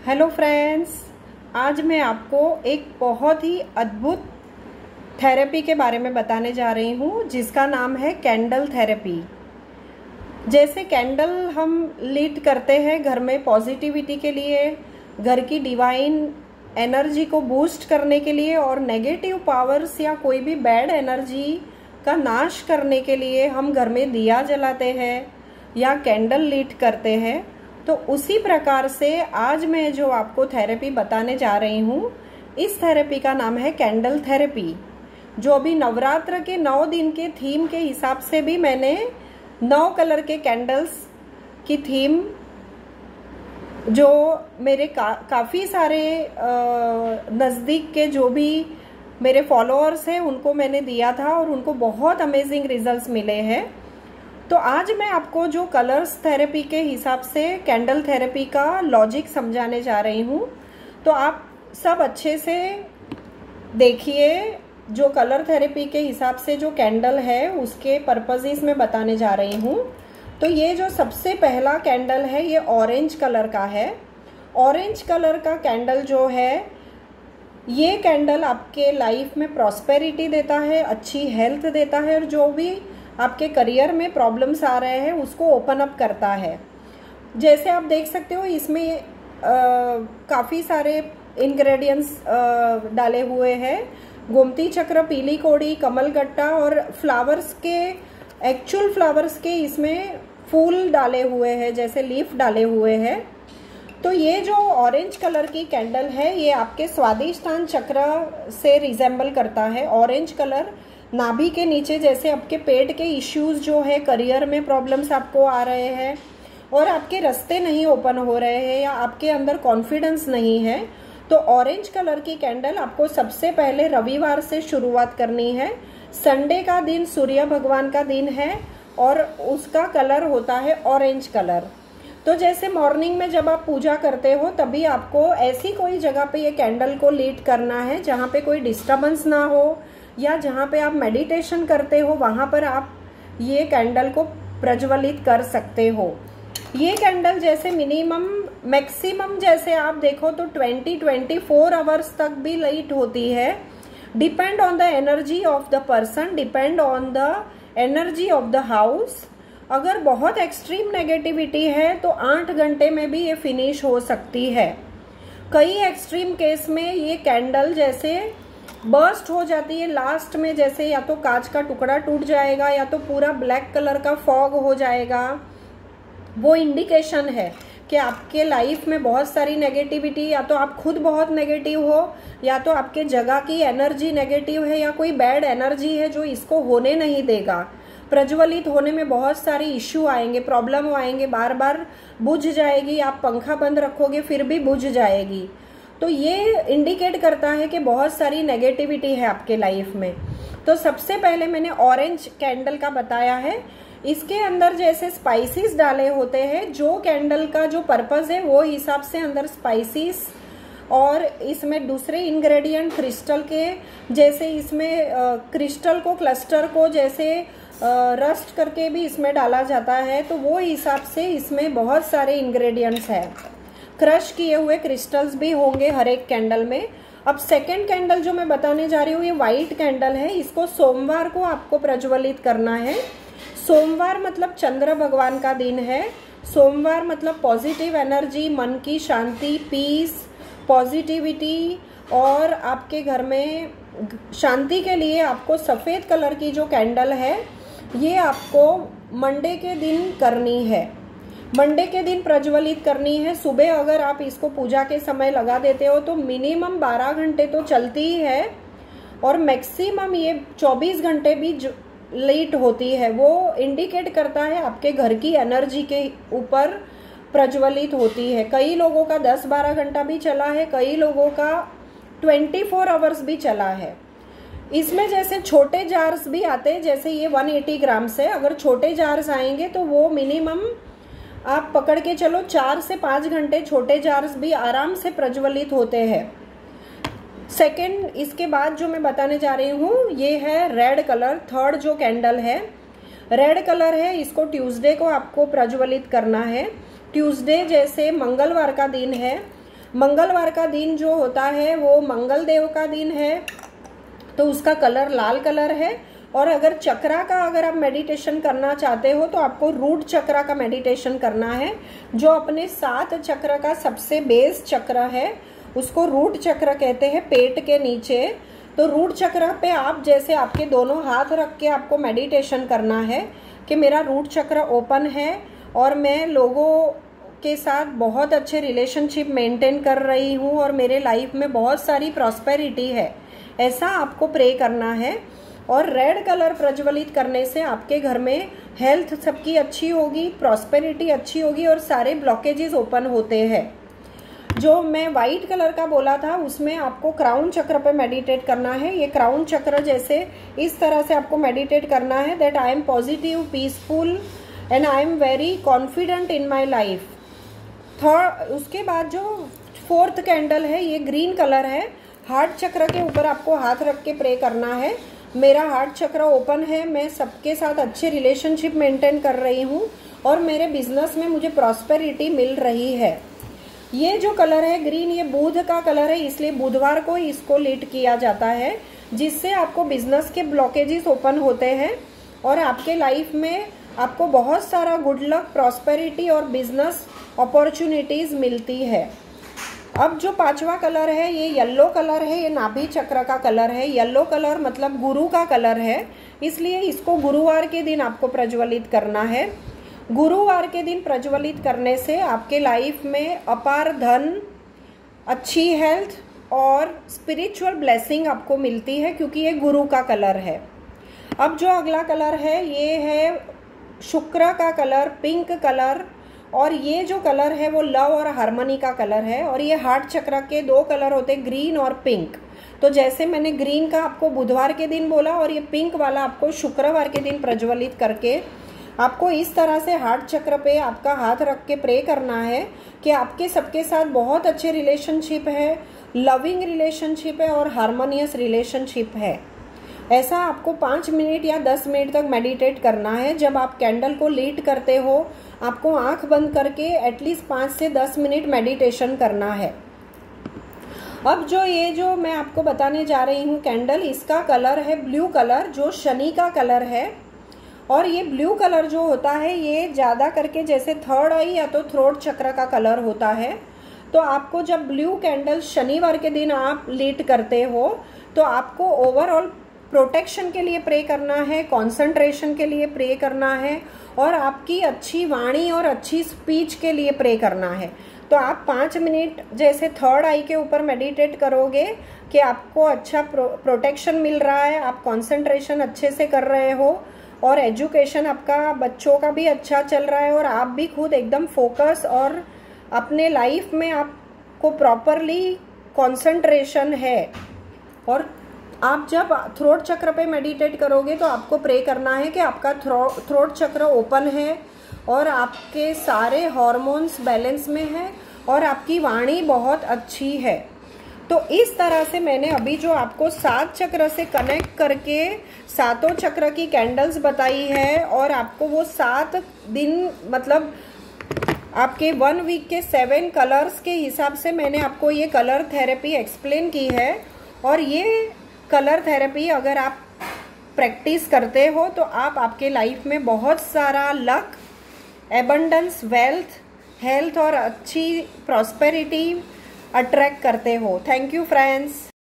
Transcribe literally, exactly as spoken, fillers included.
Hello friends, आज मैं आपको एक बहुत ही अद्भुत थेरेपी के बारे में बताने जा रही हूँ जिसका नाम है कैंडल थेरेपी। जैसे कैंडल हम लीट करते हैं घर में पॉजिटिविटी के लिए, घर की डिवाइन एनर्जी को बूस्ट करने के लिए और नेगेटिव पावर्स या कोई भी बैड एनर्जी का नाश करने के लिए हम घर में दिया जलाते हैं या कैंडल लीट करते हैं। तो उसी प्रकार से आज मैं जो आपको थेरेपी बताने जा रही हूँ, इस थेरेपी का नाम है कैंडल थेरेपी, जो अभी नवरात्र के नौ दिन के थीम के हिसाब से भी मैंने नौ कलर के कैंडल्स की थीम जो मेरे का, काफ़ी सारे नज़दीक के जो भी मेरे फॉलोअर्स हैं उनको मैंने दिया था और उनको बहुत अमेजिंग रिजल्ट्स मिले हैं। तो आज मैं आपको जो कलर्स थेरेपी के हिसाब से कैंडल थेरेपी का लॉजिक समझाने जा रही हूँ। तो आप सब अच्छे से देखिए, जो कलर थेरेपी के हिसाब से जो कैंडल है उसके पर्पसेस में बताने जा रही हूँ। तो ये जो सबसे पहला कैंडल है ये ऑरेंज कलर का है। ऑरेंज कलर का कैंडल जो है, ये कैंडल आपके लाइफ में प्रॉस्पेरिटी देता है, अच्छी हेल्थ देता है और जो भी आपके करियर में प्रॉब्लम्स आ रहे हैं उसको ओपन अप करता है। जैसे आप देख सकते हो इसमें काफ़ी सारे इंग्रेडिएंट्स डाले हुए हैं। गोमती चक्र, पीली कोड़ी, कमलगट्टा और फ्लावर्स के, एक्चुअल फ्लावर्स के इसमें फूल डाले हुए हैं, जैसे लीफ डाले हुए हैं। तो ये जो ऑरेंज कलर की कैंडल है ये आपके स्वादिष्टान चक्र से रिजेंबल करता है। ऑरेंज कलर नाभि के नीचे, जैसे आपके पेट के इश्यूज जो है, करियर में प्रॉब्लम्स आपको आ रहे हैं और आपके रास्ते नहीं ओपन हो रहे हैं या आपके अंदर कॉन्फिडेंस नहीं है, तो ऑरेंज कलर की कैंडल आपको सबसे पहले रविवार से शुरुआत करनी है। संडे का दिन सूर्य भगवान का दिन है और उसका कलर होता है ऑरेंज कलर। तो जैसे मॉर्निंग में जब आप पूजा करते हो तभी आपको ऐसी कोई जगह पे ये कैंडल को लीट करना है जहाँ पे कोई डिस्टर्बेंस ना हो, या जहाँ पे आप मेडिटेशन करते हो वहाँ पर आप ये कैंडल को प्रज्वलित कर सकते हो। ये कैंडल जैसे मिनिमम मैक्सिमम जैसे आप देखो तो ट्वेंटी ट्वेंटी फोर आवर्स तक भी लाइट होती है। Depend on the energy of the person, depend on the energy of the house. अगर बहुत एक्सट्रीम नेगेटिविटी है तो आठ घंटे में भी ये फिनिश हो सकती है। कई एक्सट्रीम केस में ये कैंडल जैसे बर्स्ट हो जाती है लास्ट में, जैसे या तो कांच का टुकड़ा टूट जाएगा या तो पूरा ब्लैक कलर का फॉग हो जाएगा। वो इंडिकेशन है कि आपके लाइफ में बहुत सारी नेगेटिविटी, या तो आप खुद बहुत नेगेटिव हो या तो आपके जगह की एनर्जी नेगेटिव है या कोई बैड एनर्जी है जो इसको होने नहीं देगा। प्रज्वलित होने में बहुत सारी इश्यू आएंगे, प्रॉब्लम आएंगे, बार बार बुझ जाएगी, आप पंखा बंद रखोगे फिर भी बुझ जाएगी। तो ये इंडिकेट करता है कि बहुत सारी नेगेटिविटी है आपके लाइफ में। तो सबसे पहले मैंने ऑरेंज कैंडल का बताया है। इसके अंदर जैसे स्पाइसेस डाले होते हैं, जो कैंडल का जो पर्पस है वो हिसाब से अंदर स्पाइसेस और इसमें दूसरे इंग्रेडिएंट क्रिस्टल के, जैसे इसमें क्रिस्टल को, क्लस्टर को जैसे रस्ट करके भी इसमें डाला जाता है, तो वो हिसाब से इसमें बहुत सारे इंग्रेडिएंट्स हैं। क्रश किए हुए क्रिस्टल्स भी होंगे हर एक कैंडल में। अब सेकंड कैंडल जो मैं बताने जा रही हूँ ये वाइट कैंडल है। इसको सोमवार को आपको प्रज्वलित करना है। सोमवार मतलब चंद्र भगवान का दिन है। सोमवार मतलब पॉजिटिव एनर्जी, मन की शांति, पीस, पॉजिटिविटी और आपके घर में शांति के लिए आपको सफ़ेद कलर की जो कैंडल है ये आपको मंडे के दिन करनी है। मंडे के दिन प्रज्वलित करनी है। सुबह अगर आप इसको पूजा के समय लगा देते हो तो मिनिमम बारह घंटे तो चलती ही है और मैक्सिमम ये चौबीस घंटे भी लेट होती है। वो इंडिकेट करता है आपके घर की एनर्जी के ऊपर प्रज्वलित होती है। कई लोगों का दस बारह घंटा भी चला है, कई लोगों का चौबीस आवर्स भी चला है। इसमें जैसे छोटे जार्स भी आते हैं, जैसे ये एक सौ अस्सी ग्राम्स है। अगर छोटे जार्स आएंगे तो वो मिनिमम आप पकड़ के चलो चार से पाँच घंटे छोटे जार्स भी आराम से प्रज्वलित होते हैं। सेकंड, इसके बाद जो मैं बताने जा रही हूँ ये है रेड कलर। थर्ड जो कैंडल है रेड कलर है, इसको ट्यूसडे को आपको प्रज्वलित करना है। ट्यूसडे जैसे मंगलवार का दिन है मंगलवार का दिन जो होता है वो मंगल देव का दिन है, तो उसका कलर लाल कलर है। और अगर चक्रा का अगर आप मेडिटेशन करना चाहते हो तो आपको रूट चक्रा का मेडिटेशन करना है, जो अपने सात चक्र का सबसे बेस चक्र है, उसको रूट चक्र कहते हैं, पेट के नीचे। तो रूट चक्र पे आप जैसे आपके दोनों हाथ रख के आपको मेडिटेशन करना है कि मेरा रूट चक्र ओपन है और मैं लोगों के साथ बहुत अच्छे रिलेशनशिप मेंटेन कर रही हूँ और मेरे लाइफ में बहुत सारी प्रॉस्पेरिटी है, ऐसा आपको प्रे करना है। और रेड कलर प्रज्वलित करने से आपके घर में हेल्थ सबकी अच्छी होगी, प्रॉस्पेरिटी अच्छी होगी और सारे ब्लॉकेजेस ओपन होते हैं। जो मैं वाइट कलर का बोला था उसमें आपको क्राउन चक्र पे मेडिटेट करना है। ये क्राउन चक्र जैसे इस तरह से आपको मेडिटेट करना है, that I am positive, peaceful and I am very confident in my life. Third, उसके बाद जो फोर्थ कैंडल है ये ग्रीन कलर है। हार्ट चक्र के ऊपर आपको हाथ रख के प्रे करना है, मेरा हार्ट चक्र ओपन है, मैं सबके साथ अच्छे रिलेशनशिप मेंटेन कर रही हूँ और मेरे बिजनेस में मुझे प्रॉस्पेरिटी मिल रही है। ये जो कलर है ग्रीन, ये बुध का कलर है, इसलिए बुधवार को इसको लीड किया जाता है, जिससे आपको बिजनेस के ब्लॉकेजेस ओपन होते हैं और आपके लाइफ में आपको बहुत सारा गुड लक, प्रॉस्पेरिटी और बिजनेस अपॉर्चुनिटीज मिलती है। अब जो पांचवा कलर है ये येलो कलर है, ये नाभि चक्र का कलर है। येलो कलर मतलब गुरु का कलर है, इसलिए इसको गुरुवार के दिन आपको प्रज्वलित करना है। गुरुवार के दिन प्रज्वलित करने से आपके लाइफ में अपार धन, अच्छी हेल्थ और स्पिरिचुअल ब्लेसिंग आपको मिलती है, क्योंकि ये गुरु का कलर है। अब जो अगला कलर है ये है शुक्र का कलर, पिंक कलर, और ये जो कलर है वो लव और हार्मनी का कलर है। और ये हार्ट चक्र के दो कलर होते हैं, ग्रीन और पिंक। तो जैसे मैंने ग्रीन का आपको बुधवार के दिन बोला और ये पिंक वाला आपको शुक्रवार के दिन प्रज्वलित करके आपको इस तरह से हार्ट चक्र पे आपका हाथ रख के प्रे करना है कि आपके सबके साथ बहुत अच्छे रिलेशनशिप है, लविंग रिलेशनशिप है और हार्मोनियस रिलेशनशिप है। ऐसा आपको पाँच मिनट या दस मिनट तक मेडिटेट करना है। जब आप कैंडल को लीट करते हो आपको आंख बंद करके एटलीस्ट पाँच से दस मिनट मेडिटेशन करना है। अब जो ये जो मैं आपको बताने जा रही हूँ कैंडल, इसका कलर है ब्लू कलर, जो शनि का कलर है। और ये ब्लू कलर जो होता है ये ज़्यादा करके जैसे थर्ड आई या तो थ्रोट चक्र का कलर होता है। तो आपको जब ब्लू कैंडल शनिवार के दिन आप लीट करते हो तो आपको ओवरऑल प्रोटेक्शन के लिए प्रे करना है, कंसंट्रेशन के लिए प्रे करना है और आपकी अच्छी वाणी और अच्छी स्पीच के लिए प्रे करना है। तो आप पाँच मिनट जैसे थर्ड आई के ऊपर मेडिटेट करोगे कि आपको अच्छा प्रो, प्रोटेक्शन मिल रहा है, आप कंसंट्रेशन अच्छे से कर रहे हो और एजुकेशन आपका बच्चों का भी अच्छा चल रहा है और आप भी खुद एकदम फोकस और अपने लाइफ में आपको प्रॉपरली कंसंट्रेशन है। और आप जब थ्रोट चक्र पे मेडिटेट करोगे तो आपको प्रे करना है कि आपका थ्रो थ्रोट चक्र ओपन है और आपके सारे हार्मोन्स बैलेंस में हैं और आपकी वाणी बहुत अच्छी है। तो इस तरह से मैंने अभी जो आपको सात चक्र से कनेक्ट करके सातों चक्र की कैंडल्स बताई है और आपको वो सात दिन मतलब आपके वन वीक के सेवन कलर्स के हिसाब से मैंने आपको ये कलर थेरेपी एक्सप्लेन की है। और ये कलर थेरेपी अगर आप प्रैक्टिस करते हो तो आप आपके लाइफ में बहुत सारा लक, एबंडेंस, वेल्थ, हेल्थ और अच्छी प्रॉस्पेरिटी अट्रैक्ट करते हो। Thank you friends.